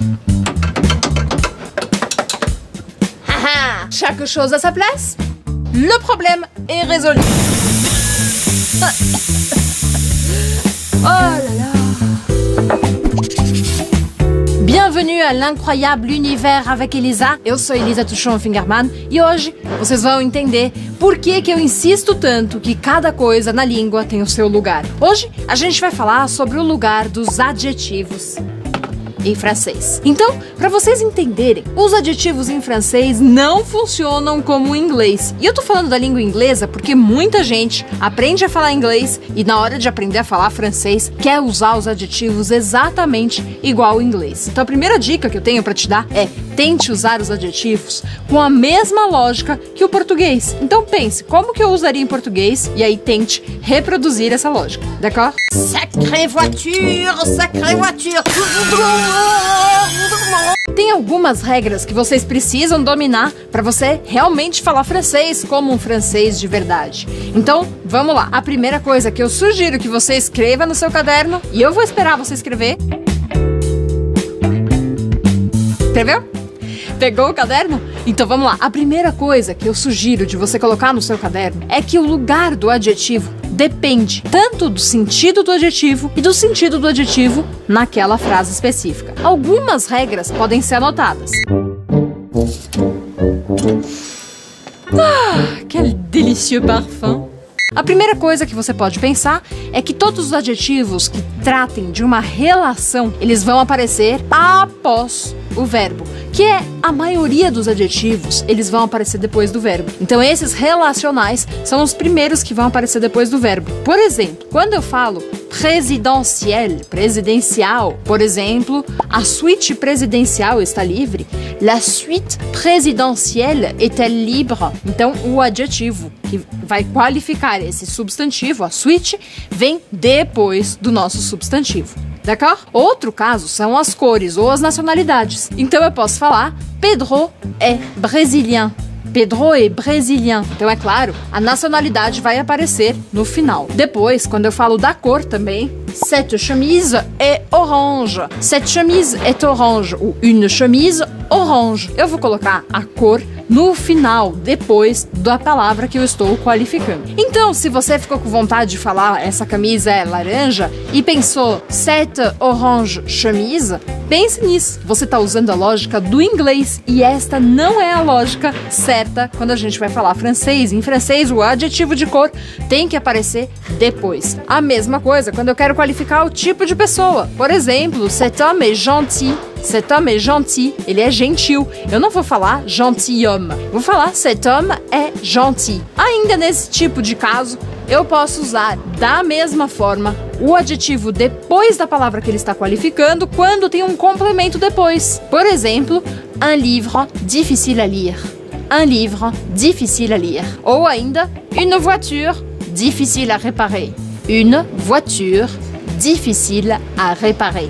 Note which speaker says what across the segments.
Speaker 1: Chaque chose à sa place. Le problème est résolu. Oh là là. Bienvenue a l'incroyable univers avec Elisa. Eu sou Elisa Tuchon-Fingerman e hoje vocês vão entender por que eu insisto tanto que cada coisa na língua tem o seu lugar. Hoje a gente vai falar sobre o lugar dos adjetivos em francês. Então, para vocês entenderem, os adjetivos em francês não funcionam como em inglês. E eu tô falando da língua inglesa porque muita gente aprende a falar inglês e na hora de aprender a falar francês quer usar os adjetivos exatamente igual ao inglês. Então a primeira dica que eu tenho para te dar é: tente usar os adjetivos com a mesma lógica que o português. Então pense, como que eu usaria em português? E aí tente reproduzir essa lógica, d'accord? Sacrée voiture, sacrée voiture. Tem algumas regras que vocês precisam dominar para você realmente falar francês como um francês de verdade. Então, vamos lá. A primeira coisa que eu sugiro que você escreva no seu caderno, e eu vou esperar você escrever. Escreveu? Pegou o caderno? Então vamos lá. A primeira coisa que eu sugiro de você colocar no seu caderno é que o lugar do adjetivo depende tanto do sentido do adjetivo e do sentido do adjetivo naquela frase específica. Algumas regras podem ser anotadas. Quel délicieux parfum! A primeira coisa que você pode pensar é que todos os adjetivos que tratem de uma relação, eles vão aparecer após o verbo, que é a maioria dos adjetivos, eles vão aparecer depois do verbo. Então esses relacionais são os primeiros que vão aparecer depois do verbo. Por exemplo, quando eu falo présidentiel, presidencial, por exemplo, a suíte presidencial está livre, la suite présidentielle est-elle libre? Então o adjetivo que vai qualificar esse substantivo, a suíte, vem depois do nosso substantivo. D'accord? Outro caso são as cores ou as nacionalidades. Então eu posso falar Pedro é brésilien. Pedro é brésilien. Então é claro, a nacionalidade vai aparecer no final. Depois, quando eu falo da cor também, cette chemise est orange. Cette chemise est orange. Ou une chemise orange. Eu vou colocar a cor no final, depois da palavra que eu estou qualificando. Então, se você ficou com vontade de falar essa camisa é laranja e pensou cette orange chemise, pense nisso. Você está usando a lógica do inglês e esta não é a lógica certa quando a gente vai falar francês. Em francês, o adjetivo de cor tem que aparecer depois. A mesma coisa quando eu quero qualificar o tipo de pessoa. Por exemplo, cet homme est gentil. Cet homme est gentil, ele é gentil. Eu não vou falar gentilhomme, vou falar cet homme est gentil. Ainda nesse tipo de caso, eu posso usar da mesma forma o adjetivo depois da palavra que ele está qualificando quando tem um complemento depois. Por exemplo, un livre difficile à lire. Un livre difficile à lire. Ou ainda, une voiture difficile à réparer. Une voiture difficile à réparer.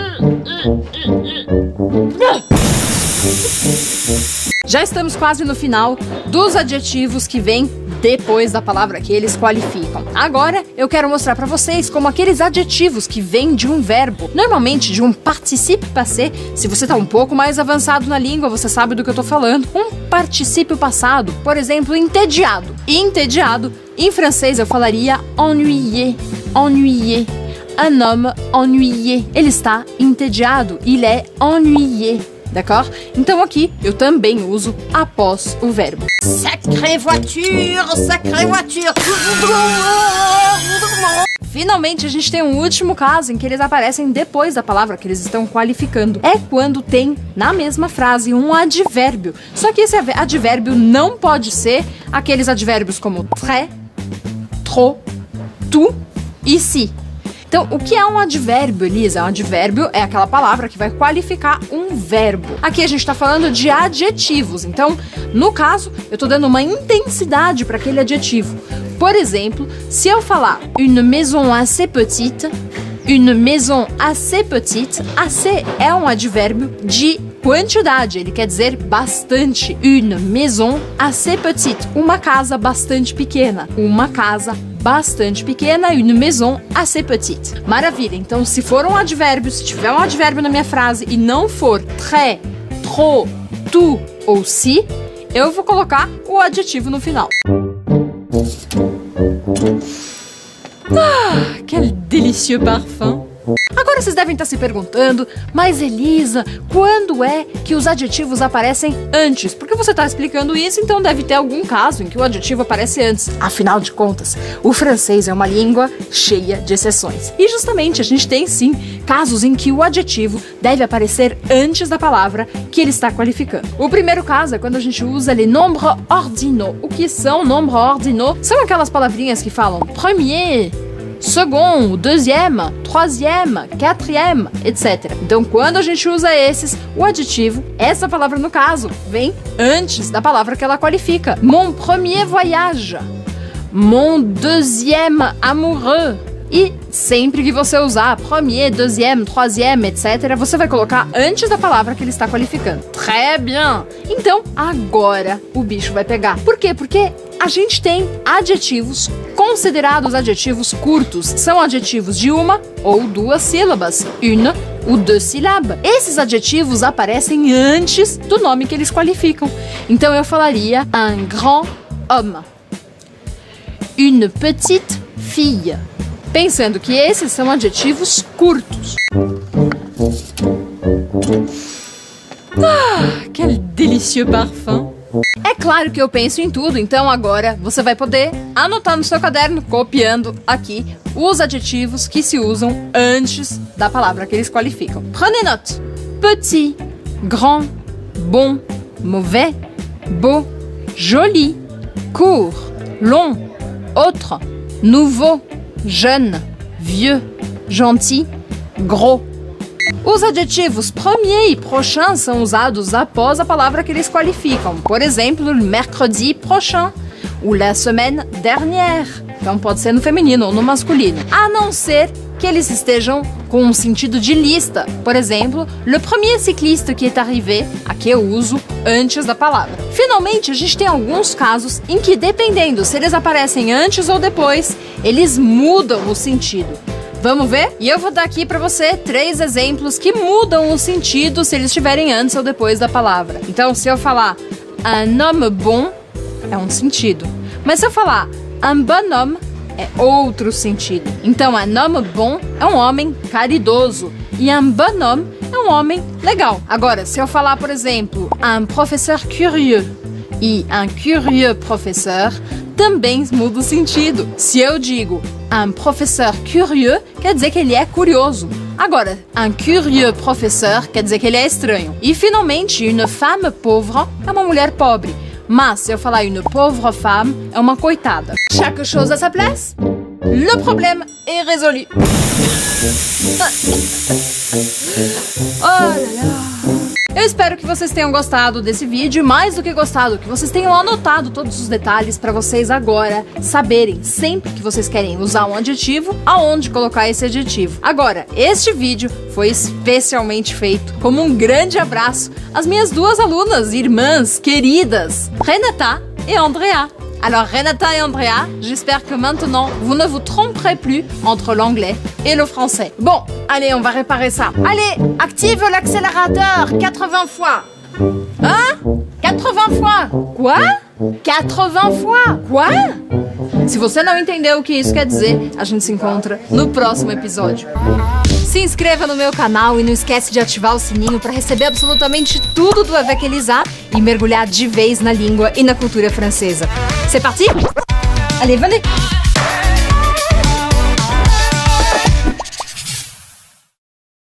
Speaker 1: Já estamos quase no final dos adjetivos que vêm depois da palavra que eles qualificam. Agora eu quero mostrar para vocês como aqueles adjetivos que vêm de um verbo, normalmente de um participe passé. Se você está um pouco mais avançado na língua, você sabe do que eu estou falando. Um particípio passado, por exemplo, entediado. Entediado, em francês eu falaria ennuyé, ennuyé. Un homme ennuyé. Ele está entediado. Il est ennuyé. D'accord? Então aqui eu também uso após o verbo. Sacrée voiture, sacrée voiture. Finalmente a gente tem um último caso em que eles aparecem depois da palavra que eles estão qualificando. É quando tem na mesma frase um advérbio. Só que esse advérbio não pode ser aqueles advérbios como très, trop, tout e si. Então, o que é um advérbio, Elisa? Um advérbio é aquela palavra que vai qualificar um verbo. Aqui a gente está falando de adjetivos. Então, no caso, eu estou dando uma intensidade para aquele adjetivo. Por exemplo, se eu falar une maison assez petite, une maison assez petite, assez é um advérbio de quantidade, ele quer dizer bastante. Une maison assez petite, uma casa bastante pequena, uma casa bastante pequena, une maison assez petite. Maravilha, então se for um advérbio, se tiver um advérbio na minha frase e não for très, trop, tout ou si, eu vou colocar o adjetivo no final. Ah, quel délicieux parfum! Agora vocês devem estar se perguntando, mas Elisa, quando é que os adjetivos aparecem antes? Porque você está explicando isso, então deve ter algum caso em que o adjetivo aparece antes. Afinal de contas, o francês é uma língua cheia de exceções. E justamente a gente tem sim casos em que o adjetivo deve aparecer antes da palavra que ele está qualificando. O primeiro caso é quando a gente usa les nombres ordinaux. O que são nombres ordinaux? São aquelas palavrinhas que falam premier, second, deuxième, troisième, quatrième, etc. Então, quando a gente usa esses, o adjetivo, essa palavra no caso, vem antes da palavra que ela qualifica. Mon premier voyage, mon deuxième amoureux. E sempre que você usar premier, deuxième, troisième, etc., você vai colocar antes da palavra que ele está qualificando. Très bien! Então, agora o bicho vai pegar. Por quê? Porque a gente tem adjetivos considerados adjetivos curtos. São adjetivos de uma ou duas sílabas. Une ou deux syllabes. Esses adjetivos aparecem antes do nome que eles qualificam. Então eu falaria un grand homme, une petite fille. Pensando que esses são adjetivos curtos. Ah, quel délicieux parfum! É claro que eu penso em tudo, então agora você vai poder anotar no seu caderno, copiando aqui, os adjetivos que se usam antes da palavra que eles qualificam. Prenez note. Petit, grand, bon, mauvais, beau, joli, court, long, autre, nouveau, jeune, vieux, gentil, gros. Os adjetivos premier e prochain são usados após a palavra que eles qualificam. Por exemplo, le mercredi prochain ou la semaine dernière. Então pode ser no feminino ou no masculino. A não ser que eles estejam com um sentido de lista. Por exemplo, le premier cycliste qui est arrivé, aqui eu uso antes da palavra. Finalmente, a gente tem alguns casos em que, dependendo se eles aparecem antes ou depois, eles mudam o sentido. Vamos ver? E eu vou dar aqui pra você 3 exemplos que mudam o sentido se eles estiverem antes ou depois da palavra. Então, se eu falar un homme bon, é um sentido. Mas se eu falar un bon homme, é outro sentido. Então, un homme bon é um homem caridoso. E un bon homme é um homem legal. Agora, se eu falar, por exemplo, un professeur curieux e un curieux professeur, também muda o sentido. Se eu digo un professeur curieux, quer dizer que ele é curioso. Agora, un curieux professeur quer dizer que ele é estranho. E, finalmente, une femme pauvre é uma mulher pobre. Mas, se eu falar une pauvre femme, é uma coitada. Chaque chose à sa place. Le problème est résolu. Oh là là. Eu espero que vocês tenham gostado desse vídeo, mais do que gostado, que vocês tenham anotado todos os detalhes para vocês agora saberem, sempre que vocês querem usar um adjetivo, aonde colocar esse adjetivo. Agora, este vídeo foi especialmente feito como um grande abraço às minhas 2 alunas, irmãs, queridas, Renata et Andrea. Alors Renata et Andrea, j'espère que maintenant vous ne vous tromperez plus entre l'anglais et le français. Bon, allez, on va réparer ça. Allez, active l'accélérateur 80 fois. Hein? 80 fois. Quoi? 80 fois. Quoi? Se você não entendeu o que isso quer dizer, a gente se encontra no próximo episódio. Se inscreva no meu canal e não esquece de ativar o sininho para receber absolutamente tudo do Avec Elisa e mergulhar de vez na língua e na cultura francesa. C'est parti? Allez, venez!